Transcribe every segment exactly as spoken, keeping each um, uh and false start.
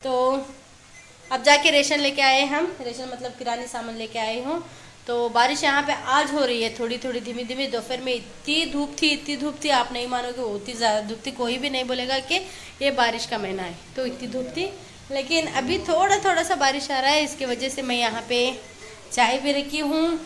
तो अब जाके रेशन लेके आए हम, रेशन मतलब किराने सामान लेके आए हूँ। तो बारिश यहाँ पे आज हो रही है थोड़ी थोड़ी धीमी धीमी। दोपहर में इतनी धूप थी इतनी धूप थी, आप नहीं मानोगे, उतनी ज़्यादा धूप थी। कोई भी नहीं बोलेगा कि ये बारिश का महीना है, तो इतनी धूप थी। लेकिन अभी थोड़ा थोड़ा सा बारिश आ रहा है, इसकी वजह से मैं यहाँ पे चाय भी रखी हूँ।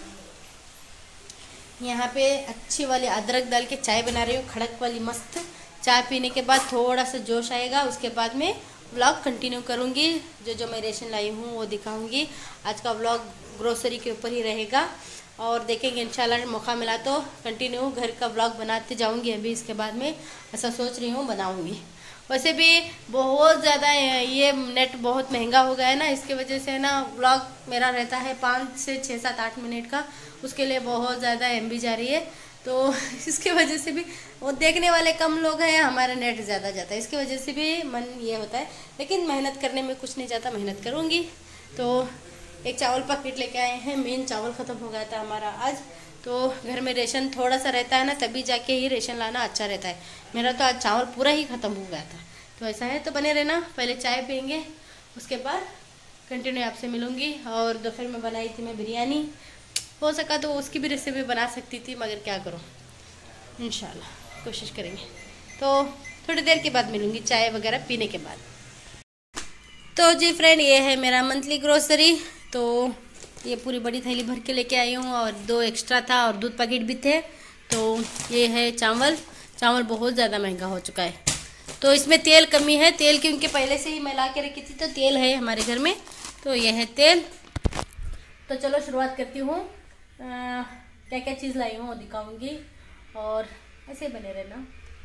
यहाँ पे अच्छी वाली अदरक डाल के चाय बना रही हूँ, खड़क वाली मस्त। चाय पीने के बाद थोड़ा सा जोश आएगा, उसके बाद में व्लॉग कंटिन्यू करूँगी। जो जो मैं रेशन लाई हूँ वो दिखाऊँगी। आज का व्लॉग ग्रोसरी के ऊपर ही रहेगा और देखेंगे इंशाल्लाह मौका मिला तो कंटिन्यू घर का व्लॉग बनाते जाऊँगी। अभी इसके बाद में ऐसा सोच रही हूँ बनाऊँगी। वैसे भी बहुत ज़्यादा ये नेट बहुत महंगा हो गया है ना, इसकी वजह से ना व्लॉग मेरा रहता है पाँच से छः सात आठ मिनट का, उसके लिए बहुत ज़्यादा एम बी जा रही है। तो इसके वजह से भी वो देखने वाले कम लोग हैं, हमारा नेट ज़्यादा जाता है, इसकी वजह से भी मन ये होता है। लेकिन मेहनत करने में कुछ नहीं जाता, मेहनत करूँगी। तो एक चावल पैकेट लेके आए हैं, मेन चावल ख़त्म हो गया था हमारा आज। तो घर में रेशन थोड़ा सा रहता है ना, तभी जाके ही रेशन लाना अच्छा रहता है। मेरा तो आज चावल पूरा ही ख़त्म हो गया था। तो ऐसा है, तो बने रहना। पहले चाय पियेंगे, उसके बाद कंटिन्यू आपसे मिलूँगी। और दोपहर में बनाई थी मैं बिरयानी, हो सका तो उसकी भी रेसिपी बना सकती थी, मगर क्या करूँ, इंशाल्लाह कोशिश करेंगे। तो थोड़ी देर के बाद मिलूँगी चाय वगैरह पीने के बाद। तो जी फ्रेंड, ये है मेरा मंथली ग्रोसरी। तो ये पूरी बड़ी थैली भर के लेके आई हूँ और दो एक्स्ट्रा था और दूध पैकेट भी थे। तो ये है चावल। चावल बहुत ज़्यादा महंगा हो चुका है, तो इसमें तेल कमी है। तेल क्योंकि पहले से ही मैं ला के रखी थी, तो तेल है हमारे घर में। तो ये है तेल। तो चलो शुरुआत करती हूँ। क्या क्या चीज़ लाई हूँ वो दिखाऊंगी और ऐसे बने रहना।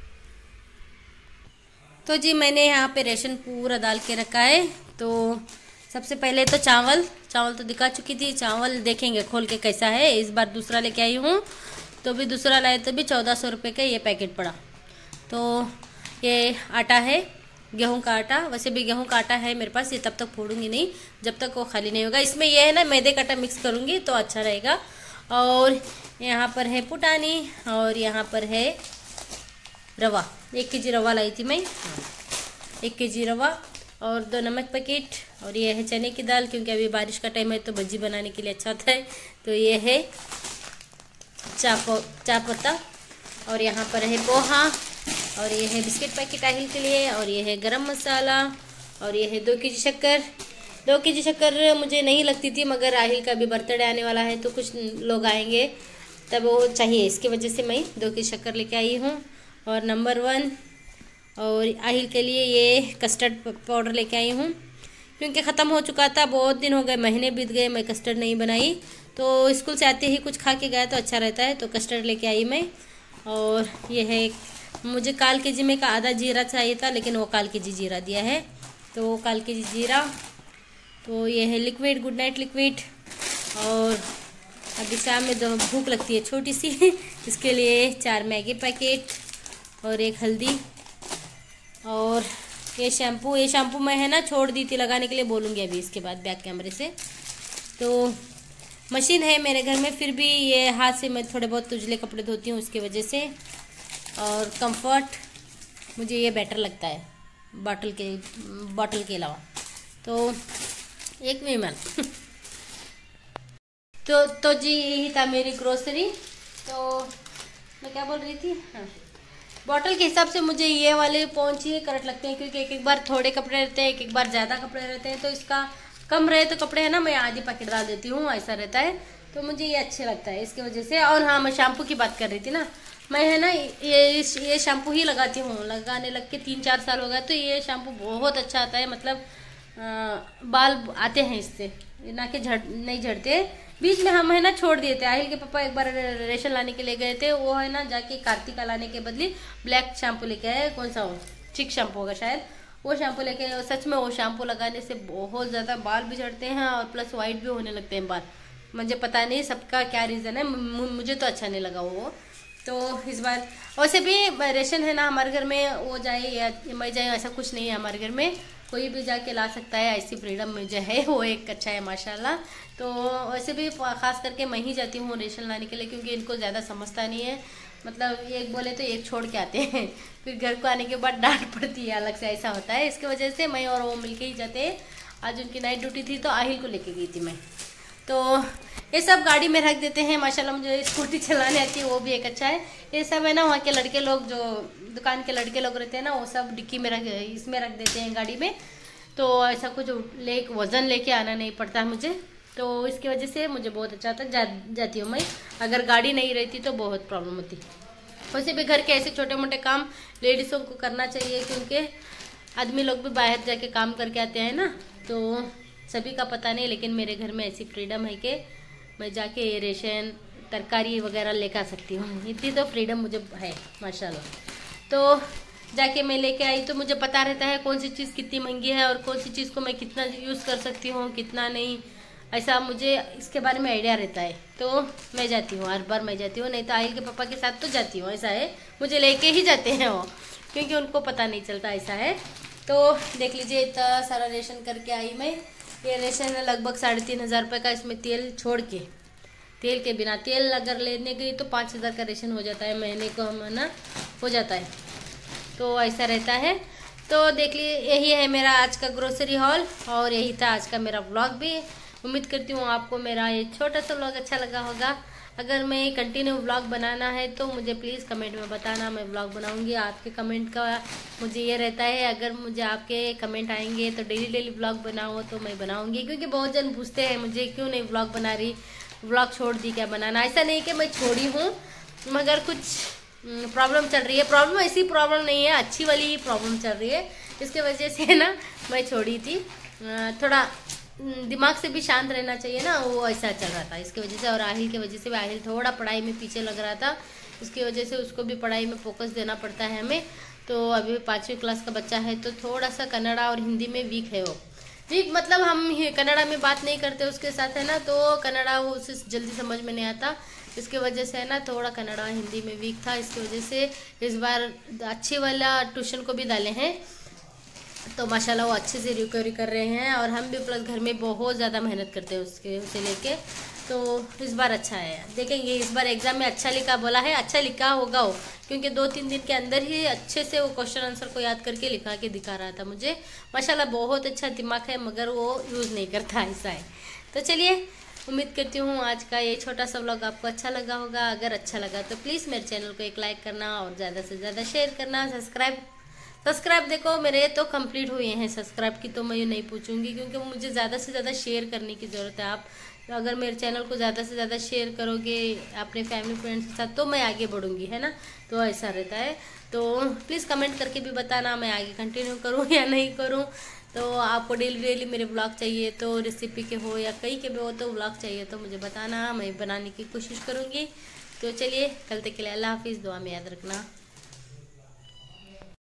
तो जी मैंने यहाँ पे रेशन पूरा डाल के रखा है। तो सबसे पहले तो चावल चावल तो दिखा चुकी थी। चावल देखेंगे खोल के कैसा है। इस बार दूसरा लेके आई हूँ, तो भी दूसरा लाए तो भी चौदह सौ रुपये का ये पैकेट पड़ा। तो ये आटा है, गेहूं का आटा। वैसे भी गेहूं का आटा है मेरे पास, ये तब तक फोड़ूंगी नहीं जब तक वो खाली नहीं होगा। इसमें ये है ना, मैदे का आटा मिक्स करूंगी तो अच्छा रहेगा। और यहाँ पर है पुटानी और यहाँ पर है रवा। एक के जी रवा लाई थी मैं, एक के जी रवा और दो नमक पैकेट। और ये है चने की दाल, क्योंकि अभी बारिश का टाइम है तो भजी बनाने के लिए अच्छा होता है। तो ये है चाप चा पत्ता और यहाँ पर है पोहा और ये है बिस्किट पैकेट आहिल के लिए और ये है गरम मसाला और ये है दो के जी शक्कर। दो के जी शक्कर मुझे नहीं लगती थी, मगर आहिल का भी बर्थडे आने वाला है तो कुछ लोग आएंगे तब वो चाहिए, इसकी वजह से मैं दो के जी शक्कर लेके आई हूँ। और नंबर वन और आहिल के लिए ये कस्टर्ड पाउडर लेके आई हूँ, क्योंकि ख़त्म हो चुका था। बहुत दिन हो गए, महीने बीत गए, मैं कस्टर्ड नहीं बनाई। तो स्कूल से आते ही कुछ खा के गया तो अच्छा रहता है, तो कस्टर्ड लेके आई मैं। और ये है, मुझे काल के जी में का आधा जीरा चाहिए था, लेकिन वो काल के जी जीरा दिया है, तो वो काल के जी जीरा। तो ये है लिक्विड, गुड नाइट लिक्विड। और अभी शाम में दो भूख लगती है छोटी सी इसके लिए चार मैगी पैकेट और एक हल्दी। और ये शैम्पू, ये शैम्पू मैं है ना छोड़ दी थी लगाने के लिए, बोलूँगी अभी इसके बाद बैक कैमरे से। तो मशीन है मेरे घर में, फिर भी ये हाथ से मैं थोड़े बहुत उजले कपड़े धोती हूँ उसकी वजह से। और कंफर्ट, मुझे ये बेटर लगता है बॉटल के बॉटल के अलावा। तो एक विमल तो तो जी यही था मेरी ग्रोसरी। तो मैं क्या बोल रही थी, हाँ, बॉटल के हिसाब से मुझे ये वाले पौंच ही करेक्ट लगते हैं, क्योंकि एक एक बार थोड़े कपड़े रहते हैं, एक एक बार ज़्यादा कपड़े रहते हैं। तो इसका कम रहे तो कपड़े है ना, मैं आधी पैकेट डाल देती हूँ, ऐसा रहता है। तो मुझे ये अच्छे लगता है इसकी वजह से। और हाँ, मैं शैम्पू की बात कर रही थी ना, मैं है ना ये ये शैम्पू ही लगाती हूँ, लगाने लग के तीन चार साल हो गया। तो ये शैम्पू बहुत अच्छा आता है, मतलब आ, बाल आते हैं इससे, ना कि झड़ नहीं झड़ते। बीच में हम है ना छोड़ दिए थे। आहिल के पापा एक बार रेशन लाने के लिए गए थे, वो है ना जाके कार्तिका लाने के बदले ब्लैक शैम्पू लेके आए। कौन सा वो चिक शैम्पू होगा शायद, वो शैम्पू लेके। सच में वो शैम्पू लगाने से बहुत ज़्यादा बाल भी झड़ते हैं और प्लस वाइट भी होने लगते हैं बाल। मुझे पता नहीं सबका क्या रीज़न है, मुझे तो अच्छा नहीं लगा वो। तो इस बार वैसे भी रेशन है ना हमारे घर में, वो जाए या मैं जाए ऐसा कुछ नहीं है हमारे घर में, कोई भी जाके ला सकता है, ऐसी फ्रीडम में जो है वो एक अच्छा है माशाल्लाह। तो वैसे भी खास करके मैं ही जाती हूँ रेशन लाने के लिए, क्योंकि इनको ज़्यादा समझता नहीं है। मतलब एक बोले तो एक छोड़ के आते हैं, फिर घर को आने के बाद डांट पड़ती है अलग से, ऐसा होता है। इसकी वजह से मैं और वो मिलके ही जाते हैं। आज उनकी नाइट ड्यूटी थी तो आहिल को लेके गई थी मैं। तो ये सब गाड़ी में रख देते हैं। माशाल्लाह मुझे स्कूटी चलाने आती है, वो भी एक अच्छा है। ये सब है ना वहाँ के लड़के लोग, जो दुकान के लड़के लोग रहते हैं ना, वो सब डिक्की में रख इसमें रख देते हैं गाड़ी में। तो ऐसा कुछ ले वज़न लेके आना नहीं पड़ता है मुझे, तो इसकी वजह से मुझे बहुत अच्छा तक जा, जाती हूँ मैं। अगर गाड़ी नहीं रहती तो बहुत प्रॉब्लम होती। वैसे भी घर के ऐसे छोटे मोटे काम लेडीज़ों को करना चाहिए, क्योंकि आदमी लोग भी बाहर जाके काम करके आते हैं ना, तो सभी का पता नहीं, लेकिन मेरे घर में ऐसी फ्रीडम है कि मैं जाके रेशन तरकारी वगैरह लेकर आ सकती हूँ। इतनी तो फ्रीडम मुझे है माशाल्लाह। तो जाके मैं लेके आई तो मुझे पता रहता है कौन सी चीज़ कितनी महंगी है और कौन सी चीज़ को मैं कितना यूज़ कर सकती हूँ, कितना नहीं, ऐसा मुझे इसके बारे में आइडिया रहता है। तो मैं जाती हूँ, हर बार मैं जाती हूँ, नहीं तो आहिल के पापा के साथ तो जाती हूँ। ऐसा है, मुझे लेके ही जाते हैं वो, क्योंकि उनको पता नहीं चलता, ऐसा है। तो देख लीजिए इतना सारा रेशन करके आई मैं। ये रेशन है लगभग साढ़े तीन हज़ार रुपये का। इसमें तेल छोड़ के, तेल के बिना, तेल अगर लेने गई तो पाँच हज़ार का रेशन हो जाता है, महीने को हम ना हो जाता है। तो ऐसा रहता है। तो देख लीजिए यही है मेरा आज का ग्रोसरी हॉल, और यही था आज का मेरा व्लॉग भी। उम्मीद करती हूँ आपको मेरा ये छोटा सा व्लॉग अच्छा लगा होगा। अगर मैं कंटिन्यू व्लॉग बनाना है तो मुझे प्लीज़ कमेंट में बताना, मैं व्लॉग बनाऊंगी। आपके कमेंट का मुझे ये रहता है, अगर मुझे आपके कमेंट आएंगे तो डेली डेली व्लॉग बनाओ तो मैं बनाऊंगी। क्योंकि बहुत जन पूछते हैं मुझे क्यों नहीं व्लॉग बना रही, व्लॉग छोड़ दी क्या बनाना। ऐसा नहीं कि मैं छोड़ी हूँ, मगर कुछ प्रॉब्लम चल रही है। प्रॉब्लम ऐसी प्रॉब्लम नहीं है, अच्छी वाली ही प्रॉब्लम चल रही है, इसके वजह से ना मैं छोड़ी थी। थोड़ा दिमाग से भी शांत रहना चाहिए ना, वो ऐसा चल रहा था इसकी वजह से। और आहिल की वजह से भी, आहिल थोड़ा पढ़ाई में पीछे लग रहा था, इसकी वजह से उसको भी पढ़ाई में फोकस देना पड़ता है हमें। तो अभी पाँचवीं क्लास का बच्चा है, तो थोड़ा सा कन्नड़ा और हिंदी में वीक है वो। वीक मतलब हम कन्नड़ा में बात नहीं करते उसके साथ, है ना, तो कन्नड़ा वो उसे जल्दी समझ में नहीं आता, इसके वजह से है ना थोड़ा कन्नड़ा हिंदी में वीक था। इसकी वजह से इस बार अच्छे वाला ट्यूशन को भी डाले हैं, तो माशाल्लाह वो अच्छे से रिकवरी कर रहे हैं। और हम भी प्लस घर में बहुत ज़्यादा मेहनत करते हैं उसके उसे लेके, तो इस बार अच्छा है। देखेंगे इस बार एग्ज़ाम में अच्छा लिखा, बोला है अच्छा लिखा होगा वो, क्योंकि दो तीन दिन के अंदर ही अच्छे से वो क्वेश्चन आंसर को याद करके लिखा के दिखा रहा था मुझे। माशाल्लाह बहुत अच्छा दिमाग है, मगर वो यूज़ नहीं करता, ऐसा है। तो चलिए, उम्मीद करती हूँ आज का ये छोटा सा व्लॉग आपको अच्छा लगा होगा। अगर अच्छा लगा तो प्लीज़ मेरे चैनल को एक लाइक करना और ज़्यादा से ज़्यादा शेयर करना। सब्सक्राइब सब्सक्राइब देखो मेरे तो कंप्लीट हुए हैं सब्सक्राइब की, तो मैं ये नहीं पूछूंगी, क्योंकि मुझे ज़्यादा से ज़्यादा शेयर करने की ज़रूरत है। आप अगर मेरे चैनल को ज़्यादा से ज़्यादा शेयर करोगे अपने फैमिली फ्रेंड्स के साथ, तो मैं आगे बढ़ूंगी, है ना। तो ऐसा रहता है। तो प्लीज़ कमेंट करके भी बताना मैं आगे कंटिन्यू करूँ या नहीं करूँ। तो आपको डेली डेली मेरे ब्लॉग चाहिए, तो रेसिपी के हो या कहीं के भी हो तो ब्लॉग चाहिए, तो मुझे बताना, मैं बनाने की कोशिश करूँगी। तो चलिए, कल तक के लिए अल्लाह हाफिज़, दुआ में याद रखना।